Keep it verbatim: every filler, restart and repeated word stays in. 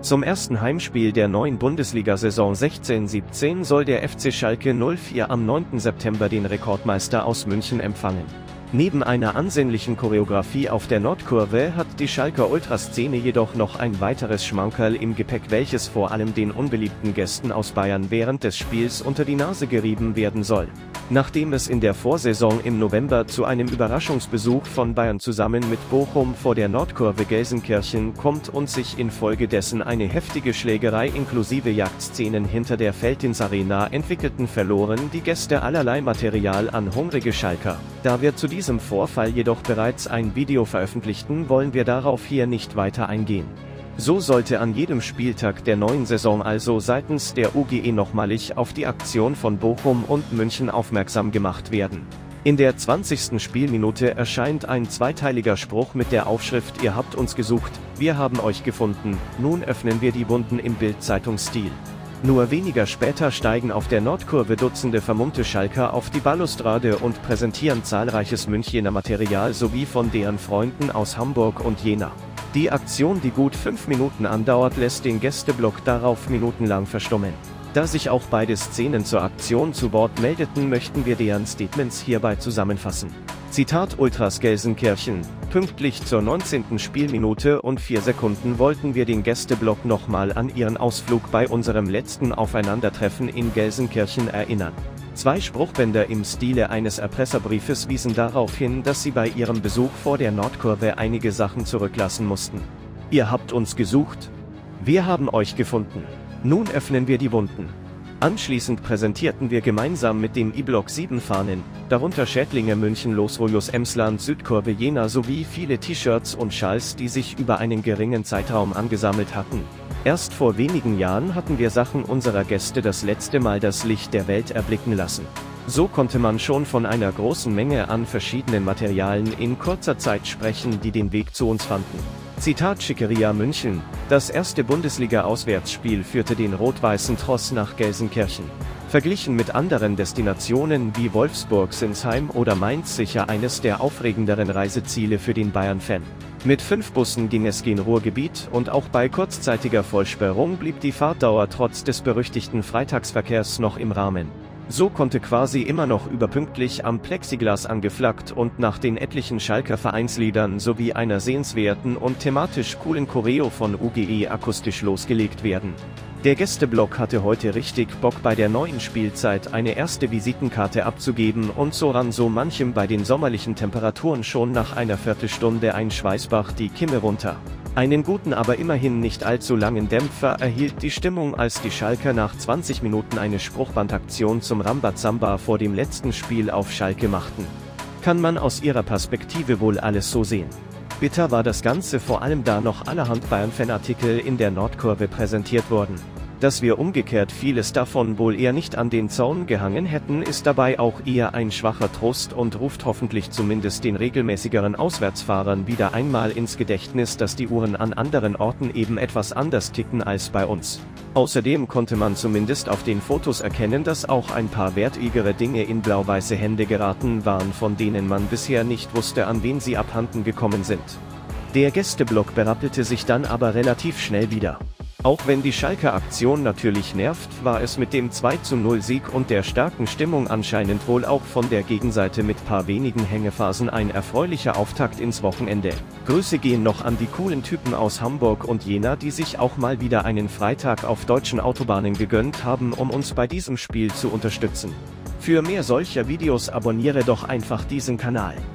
Zum ersten Heimspiel der neuen Bundesliga-Saison sechzehn siebzehn soll der F C Schalke null vier am neunten September den Rekordmeister aus München empfangen. Neben einer ansehnlichen Choreografie auf der Nordkurve hat die Schalker Ultraszene jedoch noch ein weiteres Schmankerl im Gepäck, welches vor allem den unbeliebten Gästen aus Bayern während des Spiels unter die Nase gerieben werden soll. Nachdem es in der Vorsaison im November zu einem Überraschungsbesuch von Bayern zusammen mit Bochum vor der Nordkurve Gelsenkirchen kommt und sich infolgedessen eine heftige Schlägerei inklusive Jagdszenen hinter der Veltins Arena entwickelten, verloren die Gäste allerlei Material an hungrige Schalker. Da wir zu diesem Vorfall jedoch bereits ein Video veröffentlichten, wollen wir darauf hier nicht weiter eingehen. So sollte an jedem Spieltag der neuen Saison also seitens der U G E nochmalig auf die Aktion von Bochum und München aufmerksam gemacht werden. In der zwanzigsten Spielminute erscheint ein zweiteiliger Spruch mit der Aufschrift „Ihr habt uns gesucht, wir haben euch gefunden, nun öffnen wir die Wunden“ im Bild-Zeitung-Stil. Nur weniger später steigen auf der Nordkurve Dutzende vermummte Schalker auf die Balustrade und präsentieren zahlreiches Münchener Material sowie von deren Freunden aus Hamburg und Jena. Die Aktion, die gut fünf Minuten andauert, lässt den Gästeblock darauf minutenlang verstummen. Da sich auch beide Szenen zur Aktion zu Wort meldeten, möchten wir deren Statements hierbei zusammenfassen. Zitat: Ultras Gelsenkirchen: Pünktlich zur neunzehnten Spielminute und vier Sekunden wollten wir den Gästeblock nochmal an ihren Ausflug bei unserem letzten Aufeinandertreffen in Gelsenkirchen erinnern. Zwei Spruchbänder im Stile eines Erpresserbriefes wiesen darauf hin, dass sie bei ihrem Besuch vor der Nordkurve einige Sachen zurücklassen mussten. Ihr habt uns gesucht, wir haben euch gefunden. Nun öffnen wir die Wunden. Anschließend präsentierten wir gemeinsam mit dem I-Block sieben Fahnen, darunter Schädlinge München, Losvojos Emsland, Südkurve Jena sowie viele T-Shirts und Schals, die sich über einen geringen Zeitraum angesammelt hatten. Erst vor wenigen Jahren hatten wir Sachen unserer Gäste das letzte Mal das Licht der Welt erblicken lassen. So konnte man schon von einer großen Menge an verschiedenen Materialien in kurzer Zeit sprechen, die den Weg zu uns fanden. Zitat: Schickeria München: Das erste Bundesliga-Auswärtsspiel führte den rot-weißen Tross nach Gelsenkirchen. Verglichen mit anderen Destinationen wie Wolfsburg, Sinsheim oder Mainz sicher eines der aufregenderen Reiseziele für den Bayern-Fan. Mit fünf Bussen ging es gen Ruhrgebiet und auch bei kurzzeitiger Vollsperrung blieb die Fahrtdauer trotz des berüchtigten Freitagsverkehrs noch im Rahmen. So konnte quasi immer noch überpünktlich am Plexiglas angeflaggt und nach den etlichen Schalker Vereinsliedern sowie einer sehenswerten und thematisch coolen Choreo von U G E akustisch losgelegt werden. Der Gästeblock hatte heute richtig Bock, bei der neuen Spielzeit eine erste Visitenkarte abzugeben, und so rann so manchem bei den sommerlichen Temperaturen schon nach einer Viertelstunde ein Schweißbach die Kimme runter. Einen guten, aber immerhin nicht allzu langen Dämpfer erhielt die Stimmung, als die Schalker nach zwanzig Minuten eine Spruchbandaktion zum Rambazamba vor dem letzten Spiel auf Schalke machten. Kann man aus ihrer Perspektive wohl alles so sehen? Bitter war das Ganze vor allem, da noch allerhand Bayern-Fanartikel in der Nordkurve präsentiert wurden. Dass wir umgekehrt vieles davon wohl eher nicht an den Zaun gehangen hätten, ist dabei auch eher ein schwacher Trost und ruft hoffentlich zumindest den regelmäßigeren Auswärtsfahrern wieder einmal ins Gedächtnis, dass die Uhren an anderen Orten eben etwas anders ticken als bei uns. Außerdem konnte man zumindest auf den Fotos erkennen, dass auch ein paar wertigere Dinge in blau-weiße Hände geraten waren, von denen man bisher nicht wusste, an wen sie abhanden gekommen sind. Der Gästeblock berappelte sich dann aber relativ schnell wieder. Auch wenn die Schalker Aktion natürlich nervt, war es mit dem zwei zu null Sieg und der starken Stimmung anscheinend wohl auch von der Gegenseite mit paar wenigen Hängephasen ein erfreulicher Auftakt ins Wochenende. Grüße gehen noch an die coolen Typen aus Hamburg und Jena, die sich auch mal wieder einen Freitag auf deutschen Autobahnen gegönnt haben, um uns bei diesem Spiel zu unterstützen. Für mehr solcher Videos abonniere doch einfach diesen Kanal.